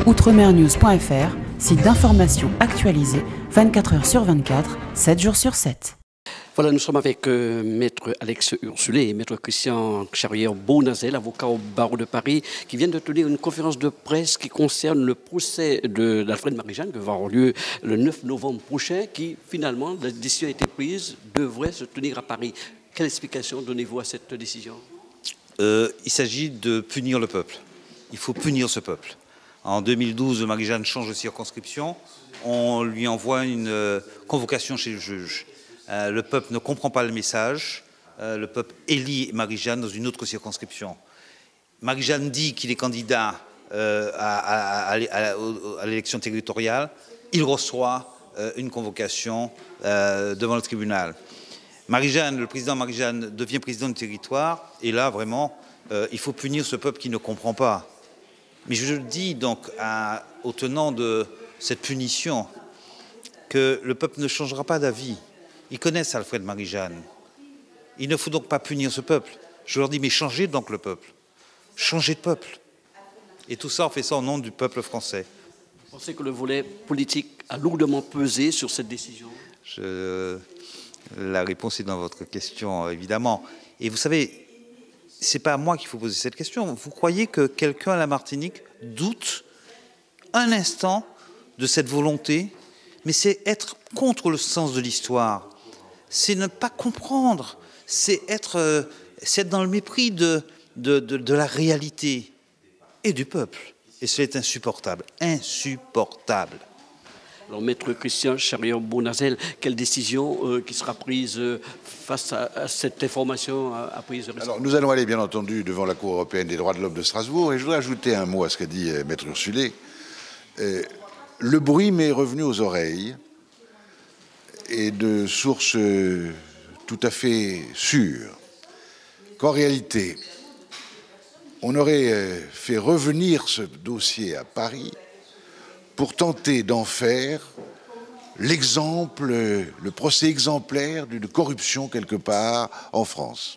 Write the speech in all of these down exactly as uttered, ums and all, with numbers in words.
outremernews point F R, site d'information actualisé vingt-quatre heures sur vingt-quatre, sept jours sur sept. Voilà, nous sommes avec euh, Maître Alex Ursulé et Maître Christian Charrière-Bournazel, avocat au barreau de Paris, qui viennent de tenir une conférence de presse qui concerne le procès d'Alfred Marie-Jeanne, qui va avoir lieu le neuf novembre prochain, qui finalement, la décision a été prise, devrait se tenir à Paris. Quelle explication donnez-vous à cette décision? euh, Il s'agit de punir le peuple. Il faut punir ce peuple. En deux mille douze, Marie-Jeanne change de circonscription. On lui envoie une euh, convocation chez le juge. Euh, le peuple ne comprend pas le message. Euh, le peuple élit Marie-Jeanne dans une autre circonscription. Marie-Jeanne dit qu'il est candidat euh, à, à, à, à l'élection territoriale. Il reçoit euh, une convocation euh, devant le tribunal. Marie-Jeanne, le président Marie-Jeanne devient président du territoire. Et là, vraiment, euh, il faut punir ce peuple qui ne comprend pas. Mais je dis donc à, aux tenants de cette punition que le peuple ne changera pas d'avis. Ils connaissent Alfred Marie-Jeanne. Il ne faut donc pas punir ce peuple. Je leur dis, mais changez donc le peuple. Changez de peuple. Et tout ça, on fait ça au nom du peuple français. Vous pensez que le volet politique a lourdement pesé sur cette décision? Je, La réponse est dans votre question, évidemment. Et vous savez, ce n'est pas à moi qu'il faut poser cette question. Vous croyez que quelqu'un à la Martinique doute un instant de cette volonté? Mais c'est être contre le sens de l'histoire. C'est ne pas comprendre. C'est être, euh, c'est être dans le mépris de, de, de, de la réalité et du peuple. Et cela est insupportable. Insupportable. Alors, Maître Christian Charrière-Bournazel, quelle décision euh, qui sera prise euh, face à, à cette information à, à prise de... Alors, nous allons aller, bien entendu, devant la Cour européenne des droits de l'homme de Strasbourg. Et je voudrais ajouter un mot à ce qu'a dit euh, Maître Ursulé. Euh, le bruit m'est revenu aux oreilles et de sources euh, tout à fait sûres qu'en réalité, on aurait euh, fait revenir ce dossier à Paris pour tenter d'en faire l'exemple, le procès exemplaire d'une corruption quelque part en France.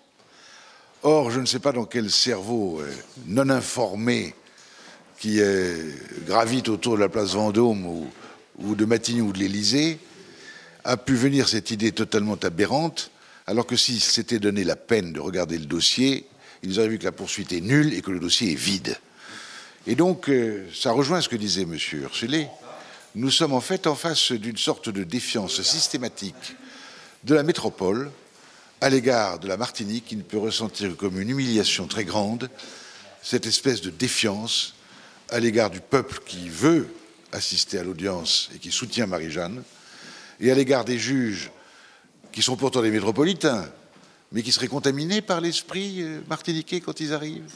Or, je ne sais pas dans quel cerveau euh, non informé qui euh, gravite autour de la place Vendôme ou, ou de Matignon ou de l'Élysée a pu venir cette idée totalement aberrante, alors que s'il s'était donné la peine de regarder le dossier, ils auraient vu que la poursuite est nulle et que le dossier est vide. Et donc, euh, ça rejoint ce que disait M. Ursulé. Nous sommes en fait en face d'une sorte de défiance systématique de la métropole à l'égard de la Martinique, qui ne peut ressentir comme une humiliation très grande cette espèce de défiance à l'égard du peuple qui veut assister à l'audience et qui soutient Marie-Jeanne, et à l'égard des juges qui sont pourtant des métropolitains, mais qui seraient contaminés par l'esprit martiniquais quand ils arrivent.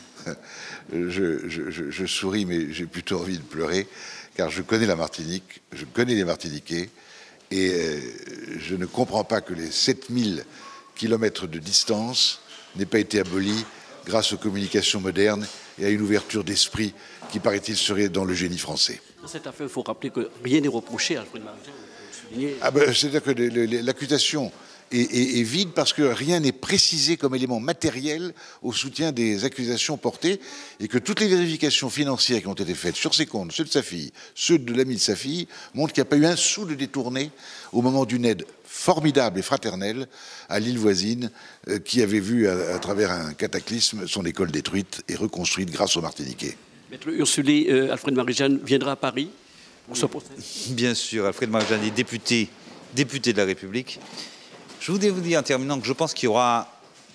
je, je, je, je souris, mais j'ai plutôt envie de pleurer, car je connais la Martinique, je connais les Martiniquais, et euh, je ne comprends pas que les sept mille kilomètres de distance n'aient pas été abolis grâce aux communications modernes et à une ouverture d'esprit qui, paraît-il, serait dans le génie français. Dans cette affaire, il faut rappeler que rien n'est reproché à Alfred Marie-Jeanne. Ah ben, c'est-à-dire que l'accusation est, est, est vide parce que rien n'est précisé comme élément matériel au soutien des accusations portées et que toutes les vérifications financières qui ont été faites sur ses comptes, ceux de sa fille, ceux de l'ami de sa fille, montrent qu'il n'y a pas eu un sou de détourné au moment d'une aide formidable et fraternelle à l'île voisine euh, qui avait vu à, à travers un cataclysme son école détruite et reconstruite grâce aux Martiniquais. Maître Ursulé, euh, Alfred Marie-Jeanne viendra à Paris pour ce procès? Bien sûr, Alfred Marie-Jeanne est député, député de la République. Je voudrais vous dire en terminant que je pense qu'il y aura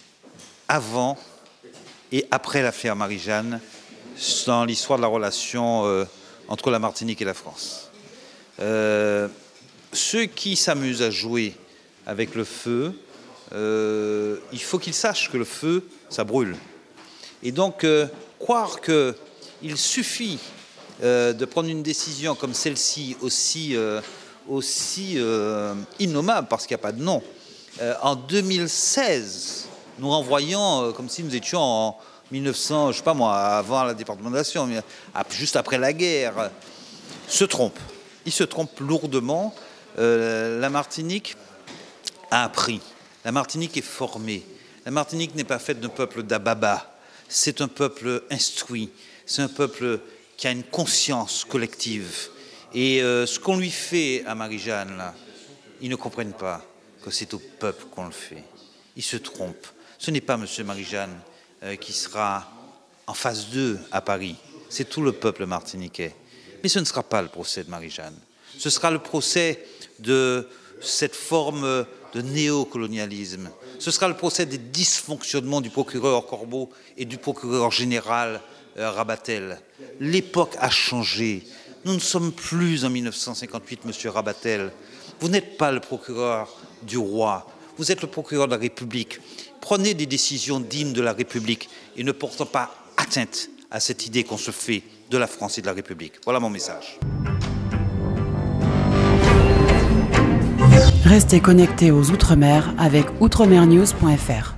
avant et après l'affaire Marie-Jeanne dans l'histoire de la relation euh, entre la Martinique et la France. Euh, ceux qui s'amusent à jouer avec le feu, euh, il faut qu'ils sachent que le feu, ça brûle. Et donc, euh, croire qu'il suffit euh, de prendre une décision comme celle-ci aussi, euh, aussi euh, innommable, parce qu'il n'y a pas de nom, euh, en deux mille seize, nous renvoyons euh, comme si nous étions en mille neuf cents, je sais pas moi, avant la départementation, mais juste après la guerre, se trompe. Il se trompe lourdement. Euh, la Martinique a appris. La Martinique est formée. La Martinique n'est pas faite d'un peuple d'ababa. C'est un peuple instruit. C'est un peuple qui a une conscience collective. Et euh, ce qu'on lui fait à Marie-Jeanne, là, ils ne comprennent pas que c'est au peuple qu'on le fait. Ils se trompent. Ce n'est pas M. Marie-Jeanne euh, qui sera en phase deux à Paris. C'est tout le peuple martiniquais. Mais ce ne sera pas le procès de Marie-Jeanne. Ce sera le procès de cette forme de néocolonialisme. Ce sera le procès des dysfonctionnements du procureur Corbeau et du procureur général euh, Rabatel. L'époque a changé. Nous ne sommes plus en mille neuf cent cinquante-huit, Monsieur Rabatel. Vous n'êtes pas le procureur du roi. Vous êtes le procureur de la République. Prenez des décisions dignes de la République et ne portons pas atteinte à cette idée qu'on se fait de la France et de la République. Voilà mon message. Restez connectés aux Outre-mer avec outremernews point f r.